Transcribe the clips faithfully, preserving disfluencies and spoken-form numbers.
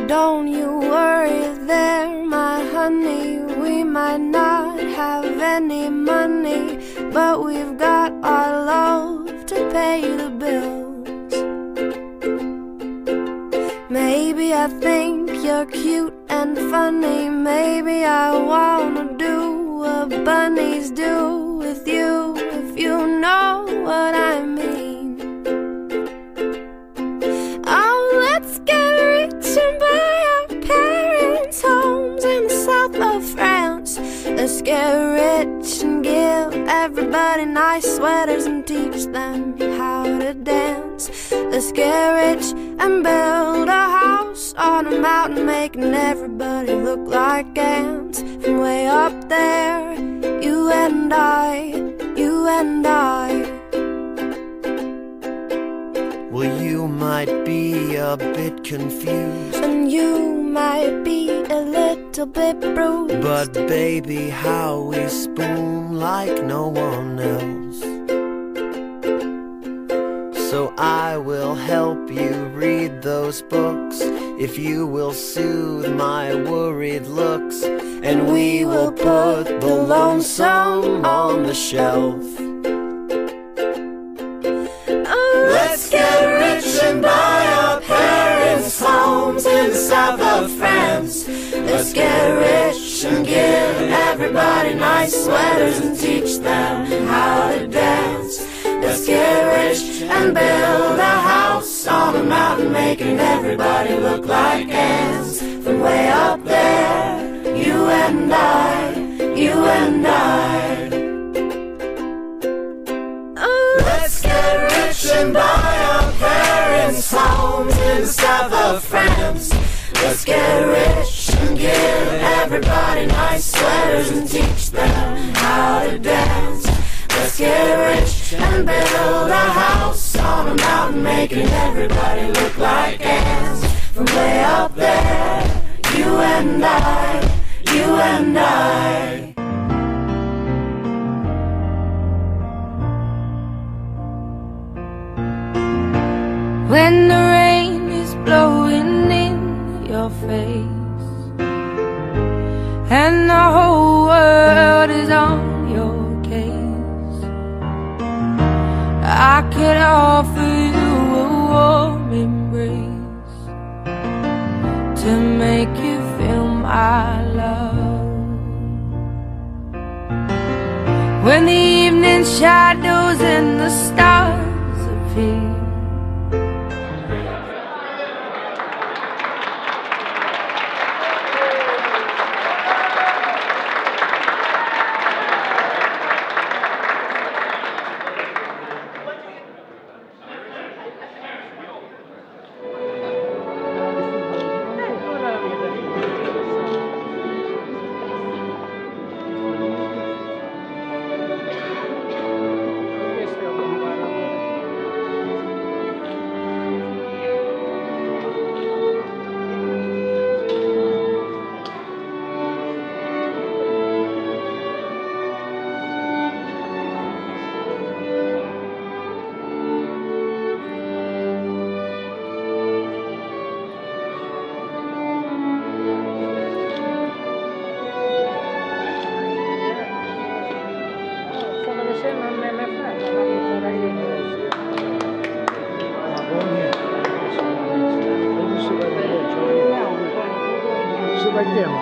Don't you worry there, my honey. We might not have any money, but we've got our love to pay the bills. Maybe I think you're cute and funny. Maybe I wanna do what bunnies do with you, if you know what I mean. Oh, let's get rich and buy our parents' homes in the south of France. Let's get rich and give everybody nice sweaters and teach them how to dance. Let's get rich and build a house on a mountain, making everybody look like ants. From way up there, you and I, you and I. Well, you might be a bit confused, and you might be a little bit bruised, but baby, how we spoon like no one else. So I will help you read those books, if you will soothe my worried looks, and we will put the lonesome on the shelf. Let's get rich and buy our parents' homes in the south of France. Let's get rich and give everybody nice sweaters and teach them how to dance. Let's get rich and build a house on a mountain, making everybody look like ants. From way up there, you and I, you and I. Let's get rich and buy our parents' homes in the south of France. Let's get rich and give everybody nice sweaters and teach them how to dance. Let's get rich and build a house on a mountain, making everybody look like ants. From way up there, you and I, you and I. When the rain is blowing in your face and the whole world is on your case, I could offer you a warm embrace to make you feel my love. When the evening shadows and the stars appear, vai ter lá.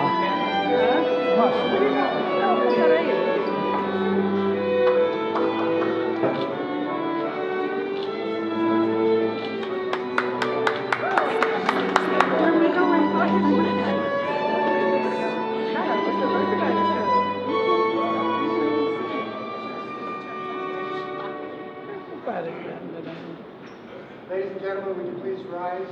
Ladies and gentlemen, would you please rise?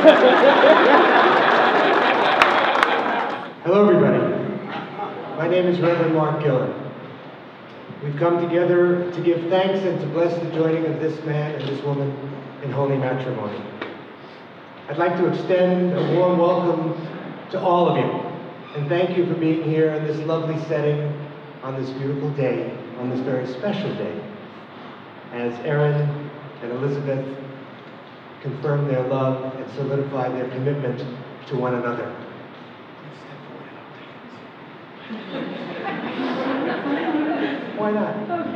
Hello, everybody. My name is Reverend Mark Gillen. We've come together to give thanks and to bless the joining of this man and this woman in holy matrimony. I'd like to extend a warm welcome to all of you, and thank you for being here in this lovely setting on this beautiful day, on this very special day, as Aaron and Elizabeth confirm their love and solidify their commitment to one another. Why not?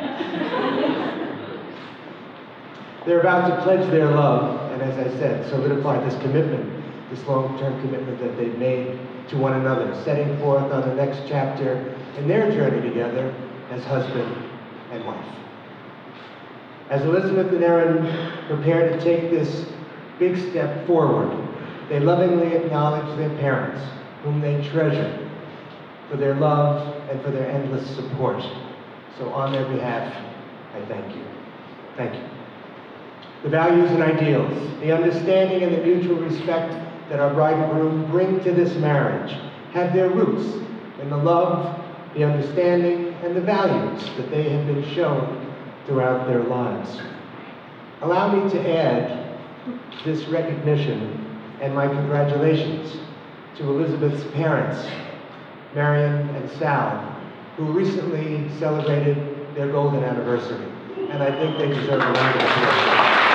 They're about to pledge their love, and as I said, solidify this commitment, this long-term commitment that they've made to one another, setting forth on the next chapter in their journey together as husband and wife. As Elizabeth and Aaron prepare to take this big step forward, they lovingly acknowledge their parents, whom they treasure, for their love and for their endless support. So on their behalf, I thank you. Thank you. The values and ideals, the understanding and the mutual respect that our bride and groom bring to this marriage have their roots in the love, the understanding, and the values that they have been shown throughout their lives. Allow me to add this recognition and my congratulations to Elizabeth's parents, Marion and Sal, who recently celebrated their golden anniversary, and I think they deserve a round of applause.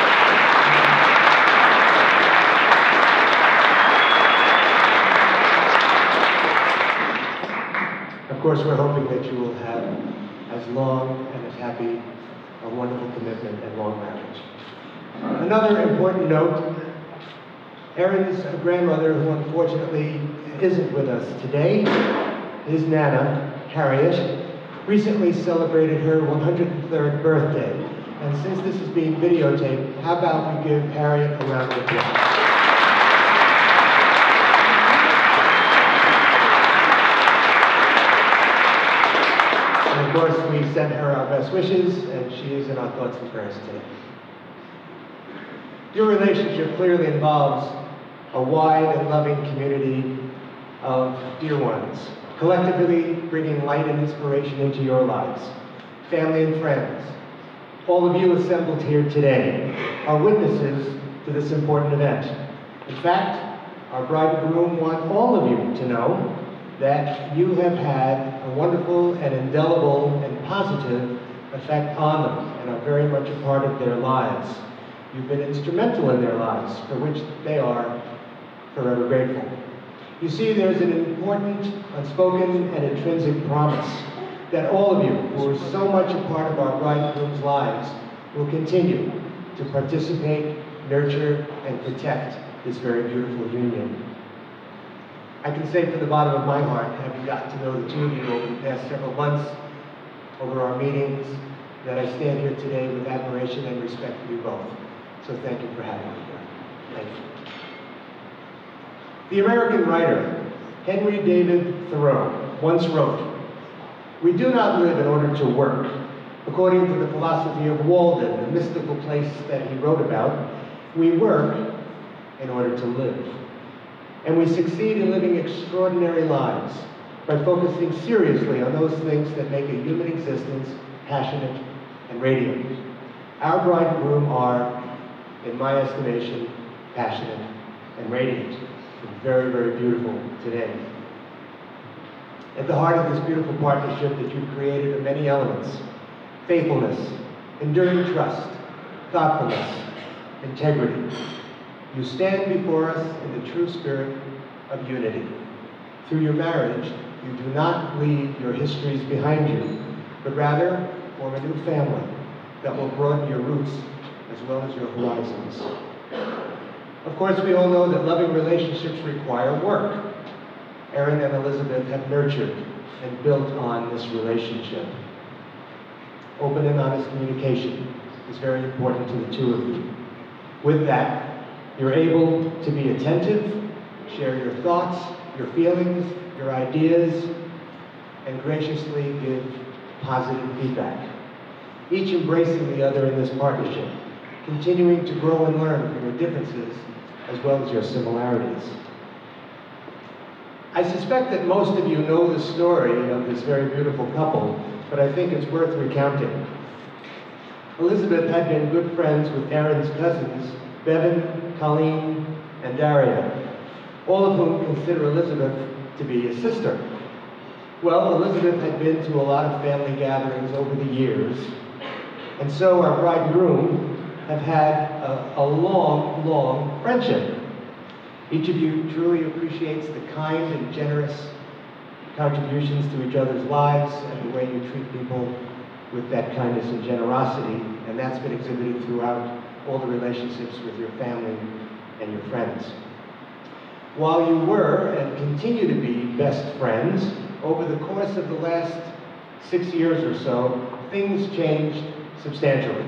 Of course, we're hoping that you will have as long and as happy a wonderful commitment and long marriage. Another important note, Aaron's grandmother, who unfortunately isn't with us today, his Nana, Harriet, recently celebrated her one hundred third birthday. And since this is being videotaped, how about we give Harriet a round of applause? And of course, we send her our best wishes, and she is in our thoughts and prayers today. Your relationship clearly involves a wide and loving community of dear ones, collectively bringing light and inspiration into your lives. Family and friends, all of you assembled here today are witnesses to this important event. In fact, our bride and groom want all of you to know that you have had a wonderful and indelible and positive effect on them and are very much a part of their lives. You've been instrumental in their lives, for which they are forever grateful. You see, there's an important, unspoken, and intrinsic promise that all of you, who are so much a part of our bride and groom's lives, will continue to participate, nurture, and protect this very beautiful union. I can say from the bottom of my heart, having gotten to know the two of you over the past several months, over our meetings, that I stand here today with admiration and respect for you both. So thank you for having me here. Thank you. The American writer, Henry David Thoreau, once wrote, "We do not live in order to work." According to the philosophy of Walden, the mystical place that he wrote about, we work in order to live. And we succeed in living extraordinary lives by focusing seriously on those things that make a human existence passionate and radiant. Our bride and groom are, in my estimation, passionate and radiant. And very, very beautiful today. At the heart of this beautiful partnership that you've created are many elements: faithfulness, enduring trust, thoughtfulness, integrity. You stand before us in the true spirit of unity. Through your marriage, you do not leave your histories behind you, but rather form a new family that will broaden your roots as well as your horizons. Of course, we all know that loving relationships require work. Aaron and Elizabeth have nurtured and built on this relationship. Open and honest communication is very important to the two of you. With that, you're able to be attentive, share your thoughts, your feelings, your ideas, and graciously give positive feedback. Each embracing the other in this partnership, continuing to grow and learn from your differences as well as your similarities. I suspect that most of you know the story of this very beautiful couple, but I think it's worth recounting. Elizabeth had been good friends with Aaron's cousins, Bevan, Colleen, and Daria, all of whom consider Elizabeth to be a sister. Well, Elizabeth had been to a lot of family gatherings over the years, and so our bride and groom have had a, a long, long friendship. Each of you truly appreciates the kind and generous contributions to each other's lives and the way you treat people with that kindness and generosity, and that's been exhibited throughout all the relationships with your family and your friends. While you were and continue to be best friends, over the course of the last six years or so, things changed substantially.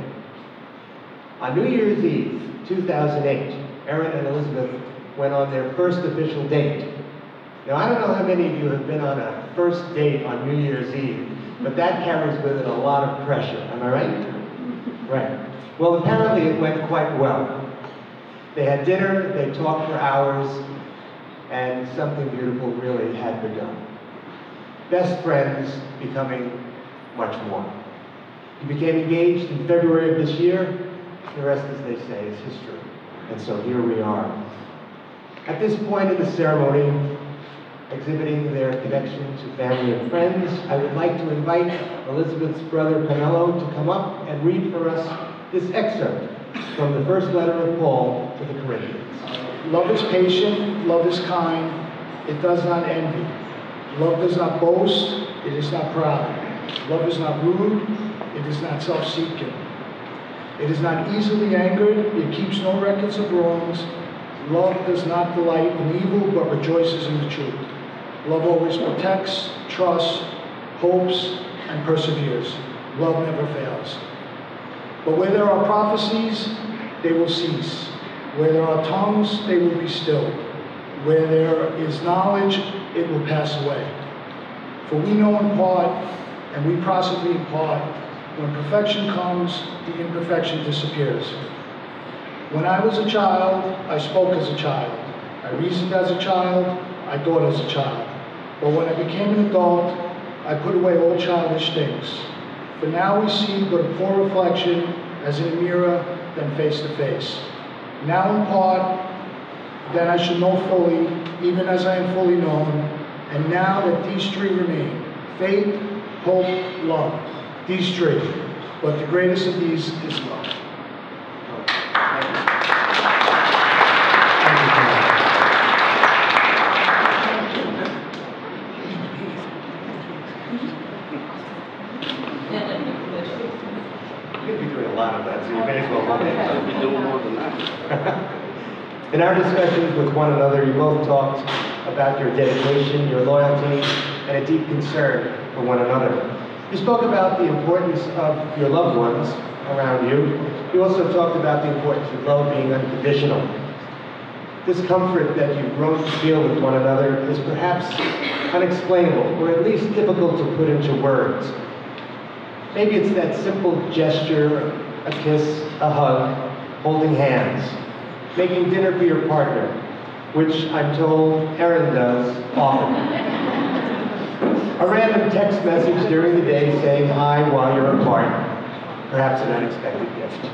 On New Year's Eve, two thousand eight, Aaron and Elizabeth went on their first official date. Now, I don't know how many of you have been on a first date on New Year's Eve, but that carries with it a lot of pressure, am I right? Right. Well, apparently it went quite well. They had dinner, they talked for hours, and something beautiful really had begun. Best friends becoming much more. You became engaged in February of this year. The rest, as they say, is history. And so here we are. At this point in the ceremony, exhibiting their connection to family and friends, I would like to invite Elizabeth's brother Camillo to come up and read for us this excerpt from the first letter of Paul to the Corinthians. Love is patient, love is kind, it does not envy. Love does not boast, it is not proud. Love is not rude, it is not self-seeking. It is not easily angered, it keeps no records of wrongs. Love does not delight in evil, but rejoices in the truth. Love always protects, trusts, hopes, and perseveres. Love never fails. But where there are prophecies, they will cease. Where there are tongues, they will be stilled. Where there is knowledge, it will pass away. For we know in part, and we prosper in part. When perfection comes, the imperfection disappears. When I was a child, I spoke as a child. I reasoned as a child, I thought as a child. But when I became an adult, I put away all childish things. For now we see but a poor reflection, as in a mirror, then face to face. Now in part, then I shall know fully, even as I am fully known. And now that these three remain, faith, hope, love. These three. But the greatest of these is love. In our discussions with one another, you both talked about your dedication, your loyalty, and a deep concern for one another. You spoke about the importance of your loved ones around you. You also talked about the importance of love being unconditional. This comfort that you've grown to feel with one another is perhaps unexplainable, or at least difficult to put into words. Maybe it's that simple gesture, a kiss, a hug, holding hands, making dinner for your partner, which I'm told Aaron does often. A random text message during the day saying hi while you're apart, perhaps an unexpected gift.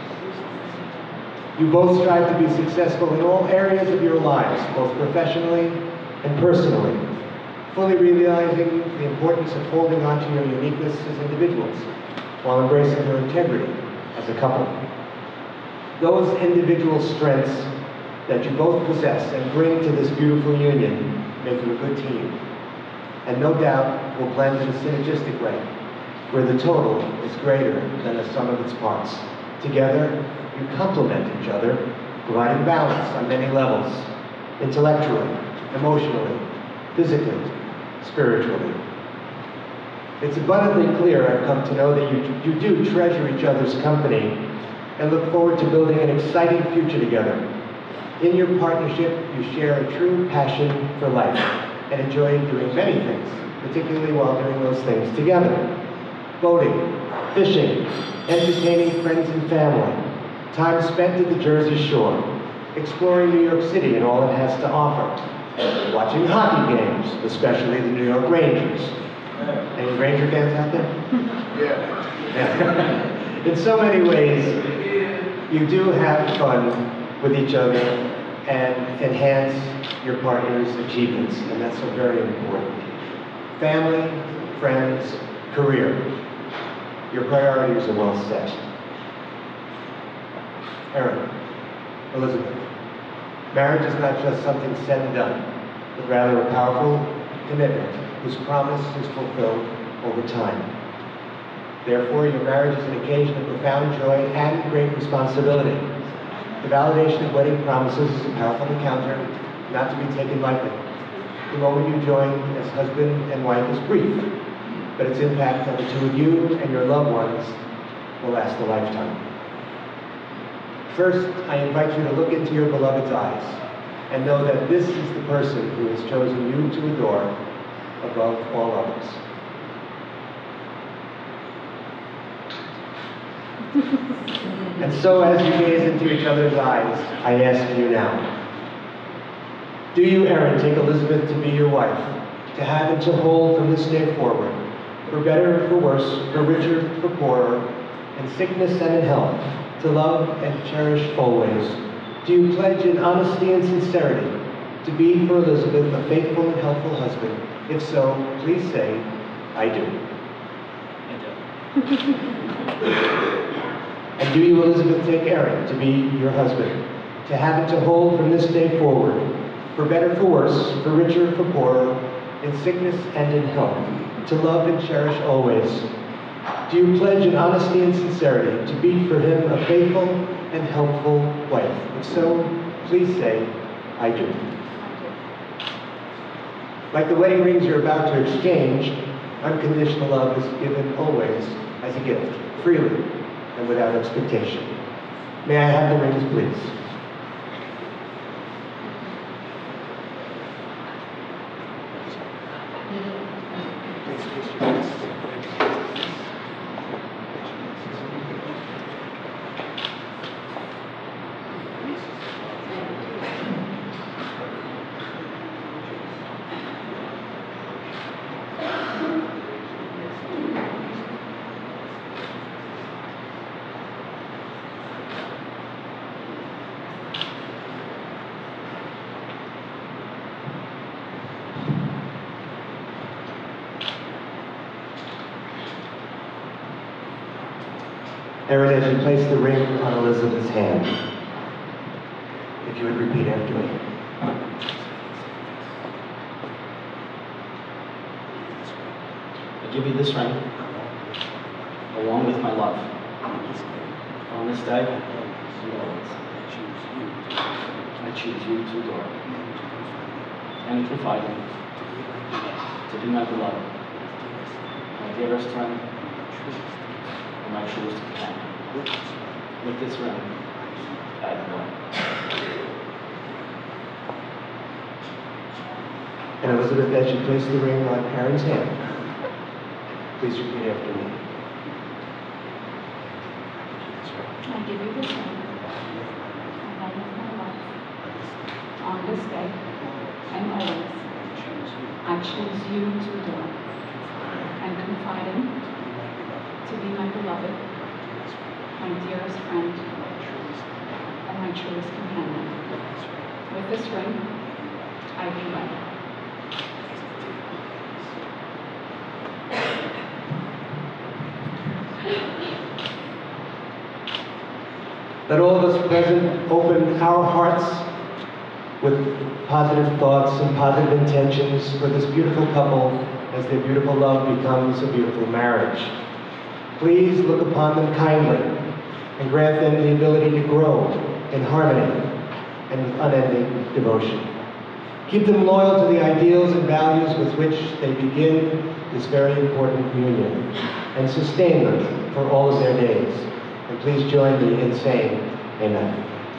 You both strive to be successful in all areas of your lives, both professionally and personally, fully realizing the importance of holding on to your uniqueness as individuals, while embracing your integrity as a couple. Those individual strengths that you both possess and bring to this beautiful union make you a good team, and no doubt will blend in a synergistic way, where the total is greater than the sum of its parts. Together, you complement each other, providing balance on many levels, intellectually, emotionally, physically, spiritually. It's abundantly clear, I've come to know, that you, you do treasure each other's company and look forward to building an exciting future together. In your partnership, you share a true passion for life and enjoy doing many things, particularly while doing those things together. Boating, fishing, entertaining friends and family, time spent at the Jersey Shore, exploring New York City and all it has to offer, watching hockey games, especially the New York Rangers. Any Ranger fans out there? Yeah. In so many ways, you do have fun with each other and enhance your partner's achievements, and that's so very important. Family, friends, career. Your priorities are well set. Erin, Elizabeth, marriage is not just something said and done, but rather a powerful commitment whose promise is fulfilled over time. Therefore, your marriage is an occasion of profound joy and great responsibility. The validation of wedding promises is a powerful encounter, not to be taken lightly. The moment you join as husband and wife is brief, but its impact on the two of you and your loved ones will last a lifetime. First, I invite you to look into your beloved's eyes and know that this is the person who has chosen you to adore above all others. And so as you gaze into each other's eyes, I ask you now, do you, Erin, take Elizabeth to be your wife, to have and to hold from this day forward, for better or for worse, for richer, for poorer, in sickness and in health, to love and cherish always? Do you pledge in honesty and sincerity to be for Elizabeth a faithful and helpful husband? If so, please say, I do. I do. And do you, Elizabeth, take Erin to be your husband, to have and to hold from this day forward, for better, for worse, for richer, for poorer, in sickness and in health, to love and cherish always? Do you pledge in honesty and sincerity to be for him a faithful and helpful wife? If so, please say, I do. Like the wedding rings you're about to exchange, unconditional love is given always as a gift, freely and without expectation. May I have the rings, please? Erin, as you place the ring on Elizabeth's hand, if you would repeat after me. I give you this ring, along with my love. On this day, and always, I choose you to adore and confide in, to be my beloved, my dearest friend, and my truest companion. With this ring, I adore. And Elizabeth, as you place the ring on Erin's hand, please repeat after me. I give you this ring, along with my love, on this day and always. I choose you to adore and confide in, to be my beloved, my dearest friend, and my truest companion. With this ring, I do wed. Let all of us present open our hearts with positive thoughts and positive intentions for this beautiful couple as their beautiful love becomes a beautiful marriage. Please look upon them kindly and grant them the ability to grow in harmony and with unending devotion. Keep them loyal to the ideals and values with which they begin this very important union, and sustain them for all of their days. And please join me in saying, Amen.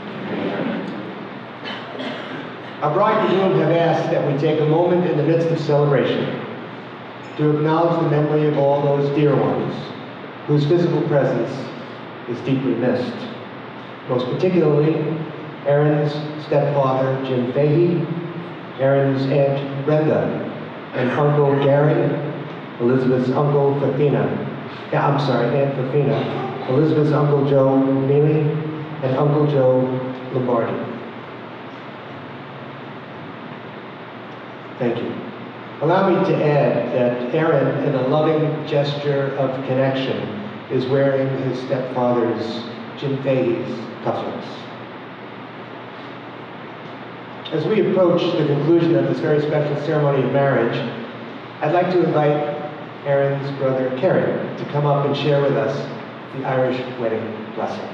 Our bride and groom have asked that we take a moment in the midst of celebration to acknowledge the memory of all those dear ones whose physical presence is deeply missed. Most particularly, Aaron's stepfather, Jim Fahey, Aaron's Aunt Brenda, and Uncle Gary, Elizabeth's Uncle Fafina, yeah, I'm sorry, Aunt Fafina, Elizabeth's Uncle Joe Neely, and Uncle Joe Lombardi. Thank you. Allow me to add that Aaron, in a loving gesture of connection, is wearing his stepfather's, Jim Fahey's, cufflinks. As we approach the conclusion of this very special ceremony of marriage, I'd like to invite Aaron's brother, Kerry, to come up and share with us the Irish wedding blessing.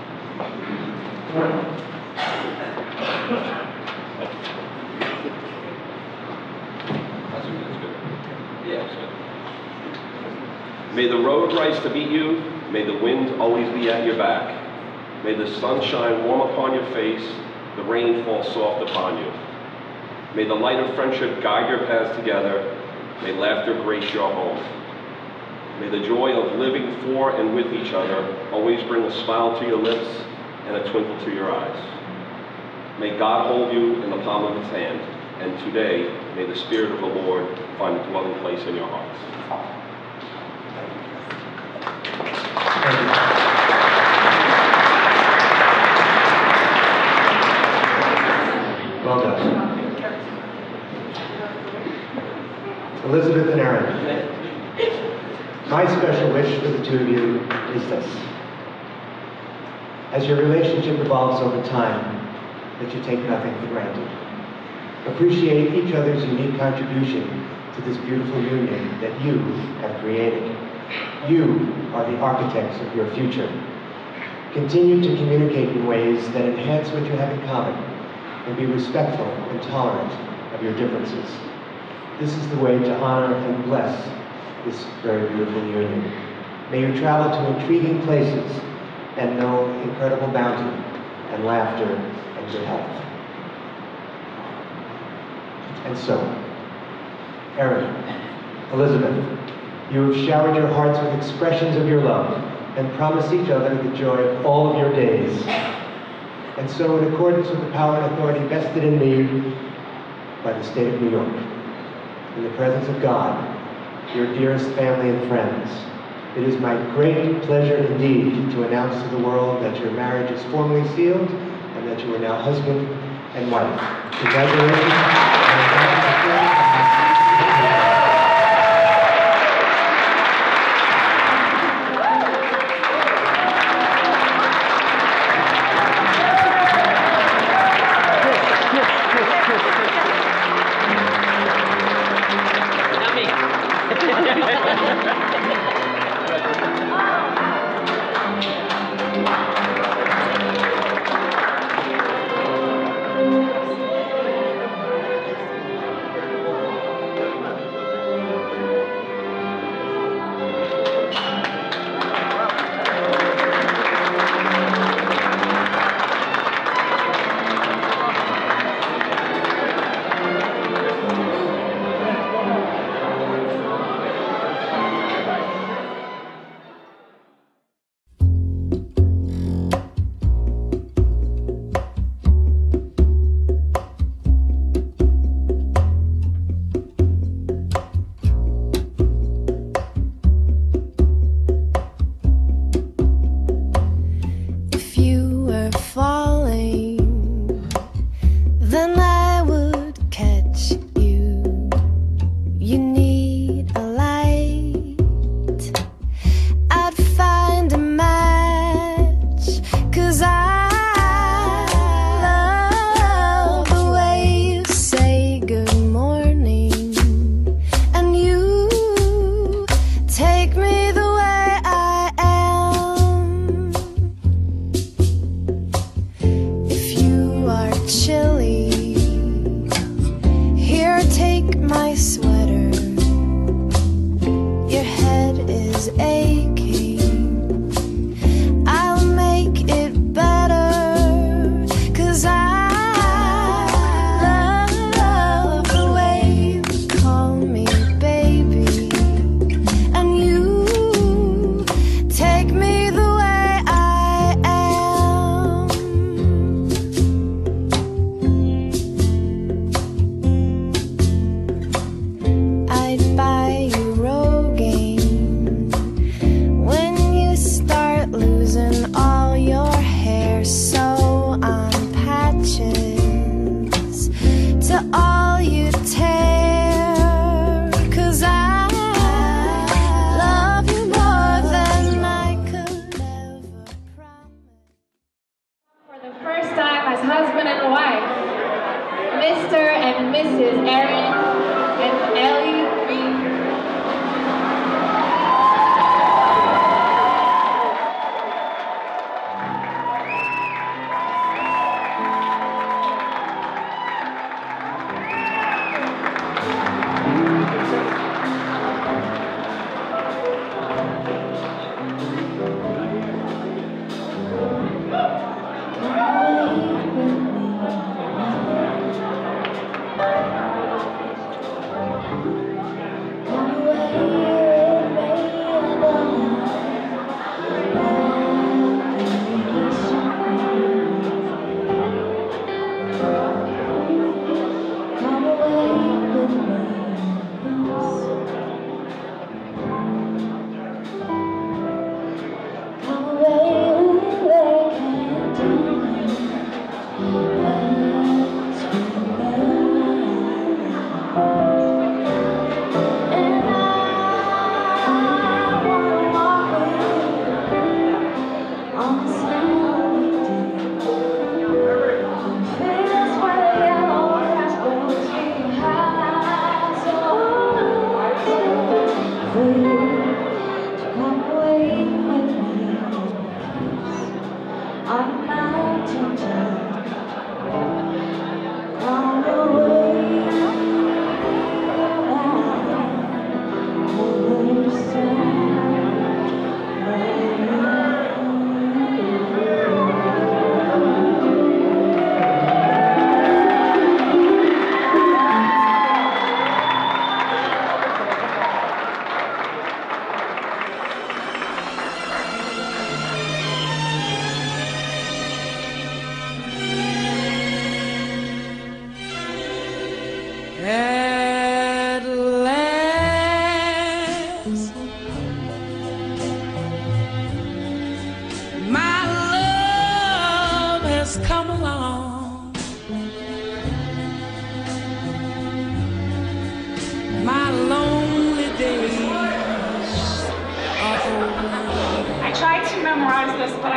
May the road rise to meet you. May the wind always be at your back. May the sun shine warm upon your face, the rain fall soft upon you. May the light of friendship guide your paths together. May laughter grace your home. May the joy of living for and with each other always bring a smile to your lips and a twinkle to your eyes. May God hold you in the palm of his hand, and today, may the Spirit of the Lord find a dwelling place in your hearts. Well done. Elizabeth and Aaron, my special wish for the two of you is this. As your relationship evolves over time, that you take nothing for granted. Appreciate each other's unique contribution to this beautiful union that you have created. You are the architects of your future. Continue to communicate in ways that enhance what you have in common, and be respectful and tolerant of your differences. This is the way to honor and bless this very beautiful union. May you travel to intriguing places and know incredible bounty and laughter and good health. And so, Aaron, Elizabeth, you have showered your hearts with expressions of your love and promised each other the joy of all of your days. And so, in accordance with the power and authority vested in me by the state of New York, in the presence of God, your dearest family and friends, it is my great pleasure indeed to announce to the world that your marriage is formally sealed and that you are now husband and wife. Congratulations.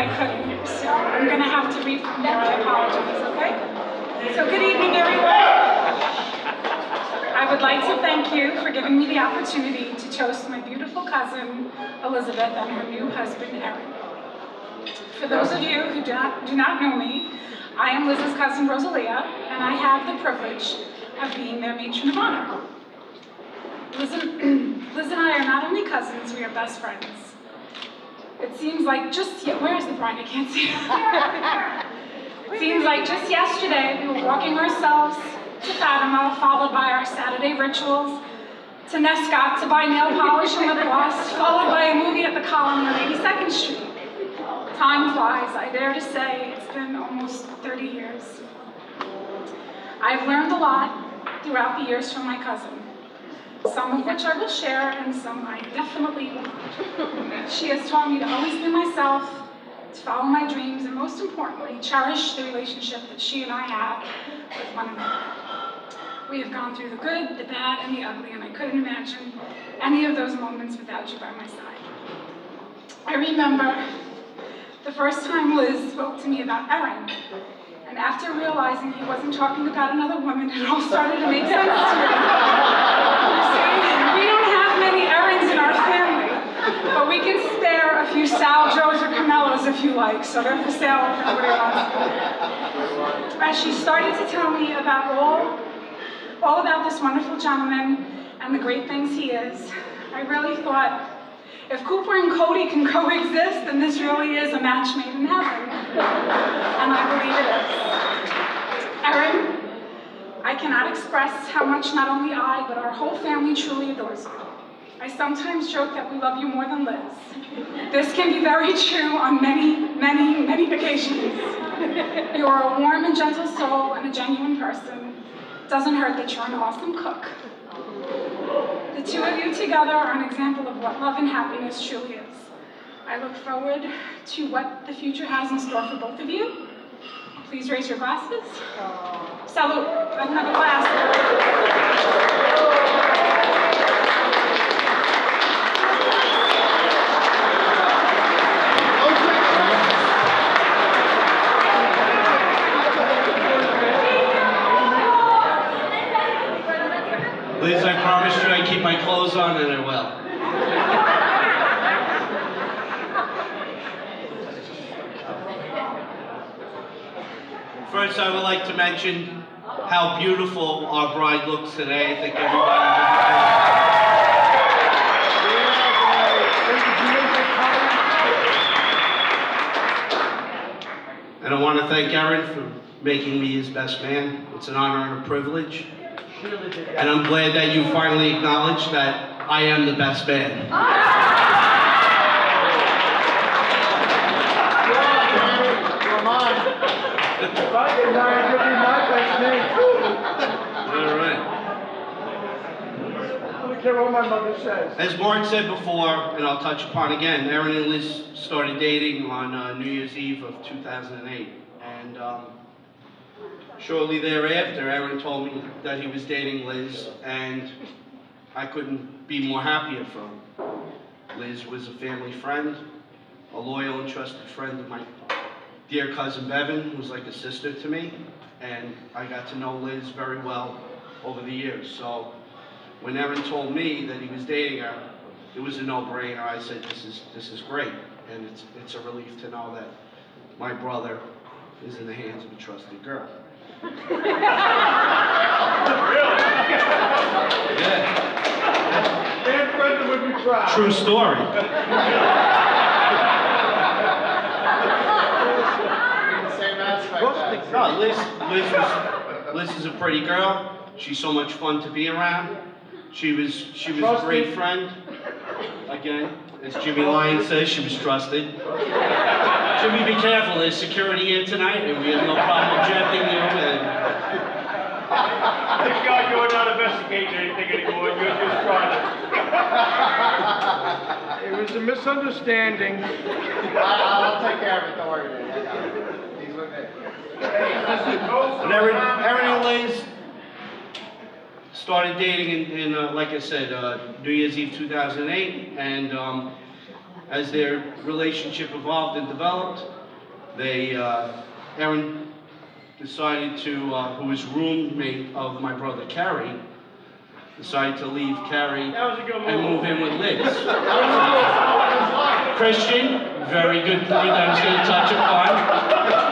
I couldn't, so I'm going to have to read from here. I apologize, okay? So good evening, everyone. I would like to thank you for giving me the opportunity to toast my beautiful cousin, Elizabeth, and her new husband, Erin. For those of you who do not, do not know me, I am Liz's cousin, Rosalia, and I have the privilege of being their matron of honor. Liz and, Liz and I are not only cousins, we are best friends. It seems like just, yeah, where is the bride? I can't see her. It seems like just yesterday we were walking ourselves to Fatima, followed by our Saturday rituals, to Nescott to buy nail polish and lip gloss, followed by a movie at the Colony on eighty-second Street. Time flies, I dare to say it's been almost thirty years. I've learned a lot throughout the years from my cousin, some of which I will share and some I definitely won't. She has taught me to always be myself, to follow my dreams, and most importantly, cherish the relationship that she and I have with one another. We have gone through the good, the bad, and the ugly, and I couldn't imagine any of those moments without you by my side. I remember the first time Liz spoke to me about Erin, and after realizing he wasn't talking about another woman, it all started to make sense to me. You see, we don't have many Erins in our family, but we can spare a few Sal, Joes, or Carmelos if you like, so they're for sale if anybody wants them. As she started to tell me about all, all about this wonderful gentleman and the great things he is, I really thought, if Cooper and Cody can coexist, then this really is a match made in heaven. And I believe it is. Erin, I cannot express how much not only I, but our whole family truly adores you. I sometimes joke that we love you more than Liz. This can be very true on many, many, many occasions. You are a warm and gentle soul and a genuine person. It doesn't hurt that you're an awesome cook. The two of you together are an example of what love and happiness truly is. I look forward to what the future has in store for both of you. Please raise your glasses. Salute. I don't have a glass. Liz, I promised you I'd keep my clothes on, and I will. First, I would like to mention how beautiful our bride looks today. I think everybody knows. And I want to thank Erin for making me his best man. It's an honor and a privilege. And I'm glad that you finally acknowledged that I am the best man. You're mine. If I get married, you'll be my best man. All right. I don't care what my mother says. As Mark said before, and I'll touch upon again, Erin and Liz started dating on uh, New Year's Eve of two thousand eight. And um, shortly thereafter, Erin told me that he was dating Liz, and I couldn't be more happier for him. Liz was a family friend, a loyal and trusted friend of my dear cousin Bevan, who was like a sister to me, and I got to know Liz very well over the years. So when Erin told me that he was dating her, it was a no-brainer. I said, this is, this is great, and it's, it's a relief to know that my brother is in the hands of a trusted girl. Really? Yeah. And Brenda would be proud. True story. Same aspect. No, Liz, Liz, was, Liz is a pretty girl. She's so much fun to be around. She was, she was a great friend. Again, as Jimmy Lyons says, she was trusted. Jimmy, be careful. There's security here tonight, and we have no problem objecting you. And Thank God you're not investigating anything anymore. You're just trying to. It was a misunderstanding. I'll take care of it. Don't worry. I got it. He's with me. And Erin, Erin and Liz started dating in, in uh, like I said, uh, New Year's Eve two thousand eight, and um, as their relationship evolved and developed, they, uh, Erin decided to, uh, who was roommate of my brother Carrie, decided to leave Carrie and move in with Liz. Christian, very good point I was going to touch upon.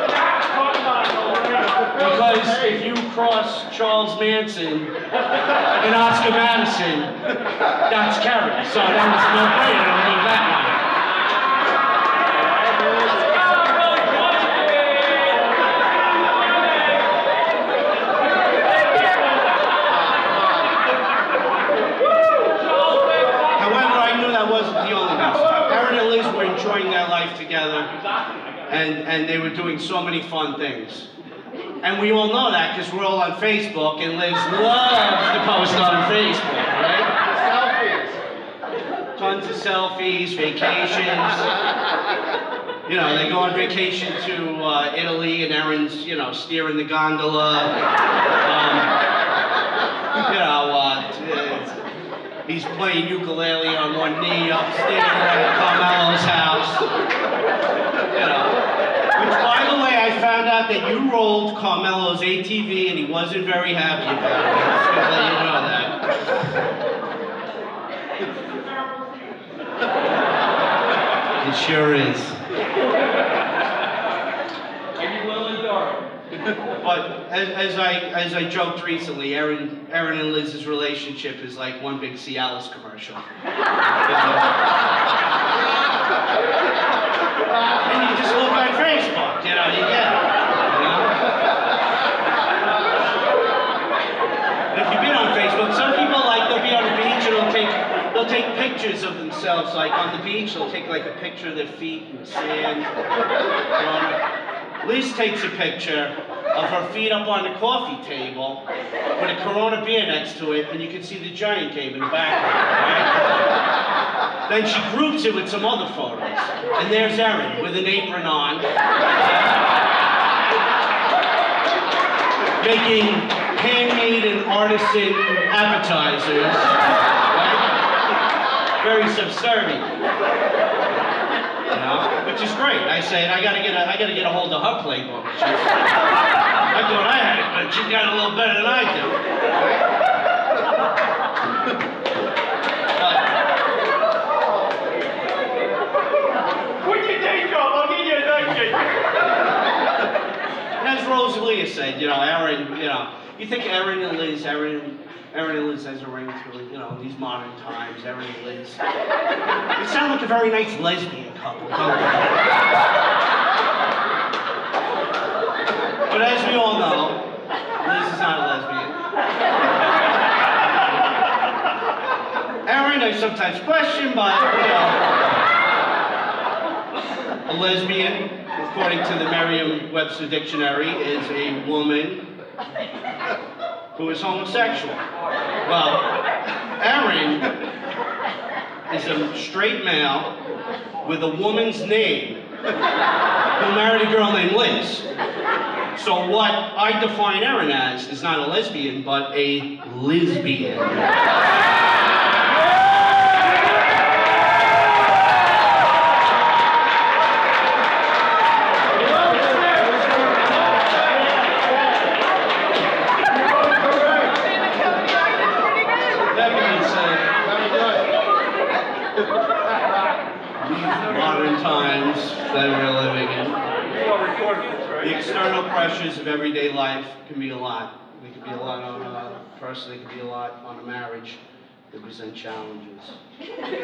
Because if you cross Charles Manson and Oscar Madison, that's Carrie. So that was a no-brainer to leave that one. However, I knew that wasn't the only reason. Erin and Liz were enjoying their life together, and, and they were doing so many fun things. And we all know that because we're all on Facebook, and Liz loves to post on Facebook, right? Selfies. Tons of selfies, vacations. You know, they go on vacation to uh, Italy, and Erin's, you know, steering the gondola. Um, you know, uh, he's playing ukulele on one knee upstairs at Carmelo's house. You know. Which, by the way, I found out that you rolled Carmelo's A T V and he wasn't very happy about it. I'm just gonna let you know that. It sure is. Are you willing, dark? But as, as I as I joked recently, Erin Erin and Liz's relationship is like one big Cialis commercial. And you just look on Facebook, you know, you get it. You know? And if you've been on Facebook, some people like they'll be on the beach and they'll take they'll take pictures of themselves, like on the beach, they'll take like a picture of their feet in the sand. Liz takes a picture of her feet up on the coffee table with a Corona beer next to it, and you can see the giant cave in the background, right? Then she groups it with some other photos. And there's Erin with an apron on, making handmade and artisan appetizers, right? Very subservient. You know, which is great. I said, I gotta get a, I gotta get a hold of her playbook. She's, I thought I had it, but she's got it a little better than I do. But, Quit your day job, I'll get you a night gig. and as Rosalia said, you know, Erin, you know, you think Erin and Liz, Erin, Erin and Liz has arranged for, you know, in these modern times, Erin and Liz. They sound like a very nice lesbian couple, don't they? But as we all know, Liz is not a lesbian. Erin, I sometimes question, but, you know, a lesbian, according to the Merriam-Webster dictionary, is a woman who is homosexual. Well, Erin is a straight male with a woman's name who married a girl named Liz. So what I define Erin as is not a lesbian, but a lesbian. That we're living in. The external pressures of everyday life can be a lot. They can be a lot on a person, they can be a lot on a marriage. They present challenges. What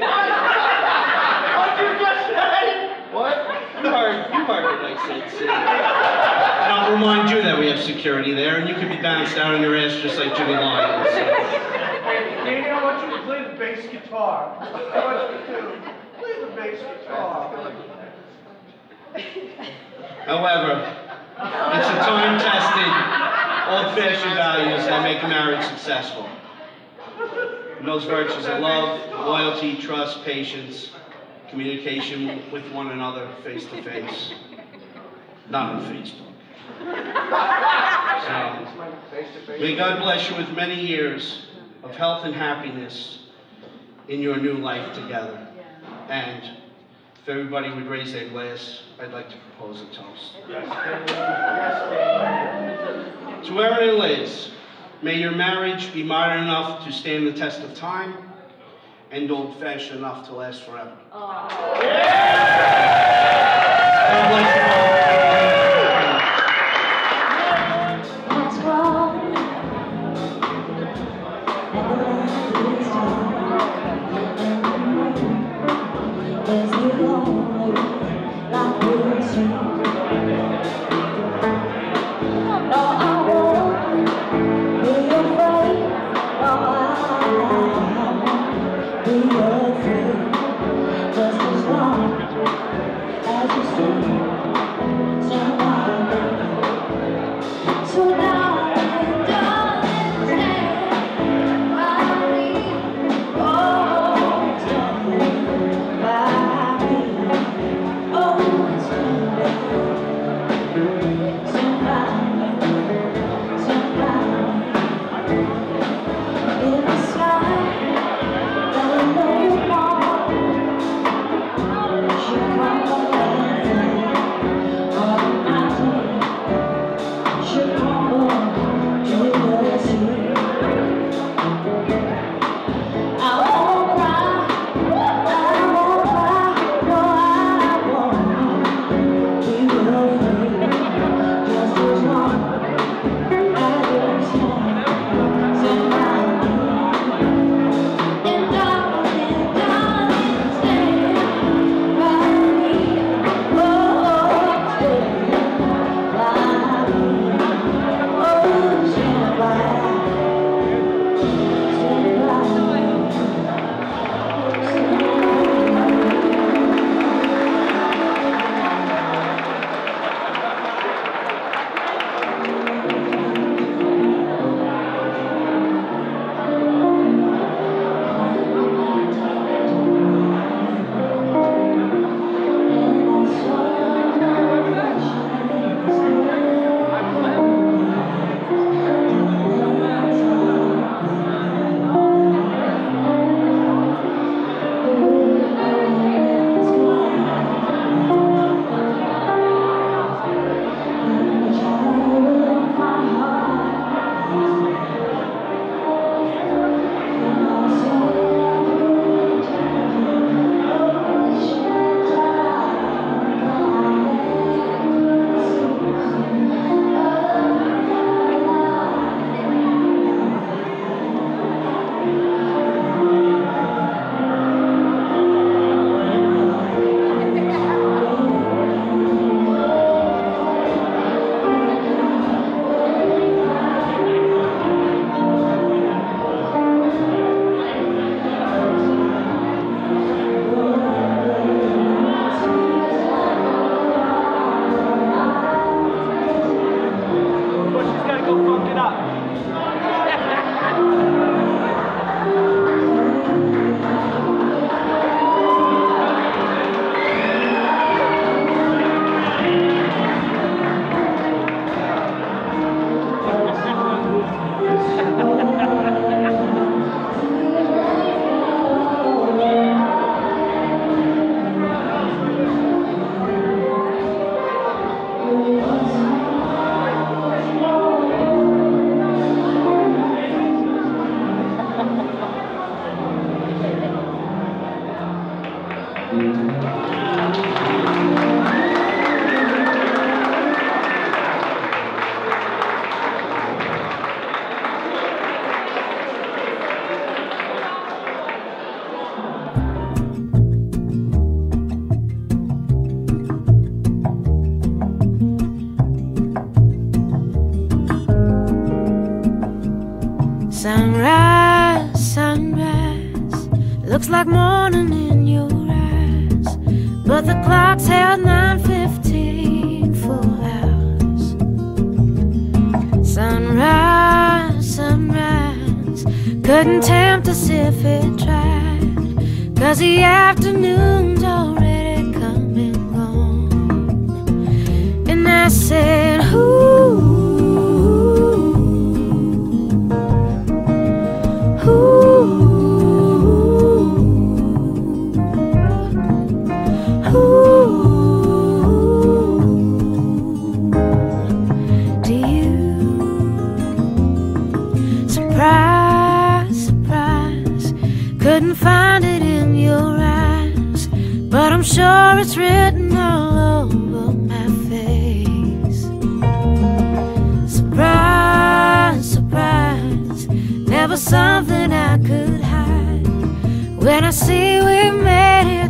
you just said? What? You heard, you heard what I said, Sid. And I'll remind you that we have security there, and you can be bounced out on your ass just like Jimmy Lyons. So. Danny, I want you to play the bass guitar. I want you to play the bass guitar. However, it's the time-tested, old-fashioned values that make a marriage successful. And those virtues are love, loyalty, trust, patience, communication with one another face-to-face, not on Facebook. So, may God bless you with many years of health and happiness in your new life together. And If everybody would raise their glass, I'd like to propose a toast. Yes, yes, To Erin and Liz, may your marriage be modern enough to stand the test of time and old-fashioned enough to last forever. God bless you all. What's wrong? There's the only life we'll see. No, I won't be afraid. No, I won't be afraid. Just as long as you stay surrounded. So now, darling, stay by me. Oh, stay by me. Oh, stay surrounded, surrounded. In the sky, the little ball should come on the mountain. Should crumble to the sea. I won't cry, I won't cry, no, I won't be afraid. Just as long as you're surrounded. And darling, darling, stay by me. Oh, stay by me. Sunrise, sunrise, looks like morning in your eyes, but the clock's held nine fifteen for hours. Sunrise, sunrise, couldn't tempt us if it tried, 'cause the afternoon's already come and gone. And I said, ooh, ooh, ooh. but I'm sure it's written all over my face. Surprise, surprise, never something I could hide. When I see we made it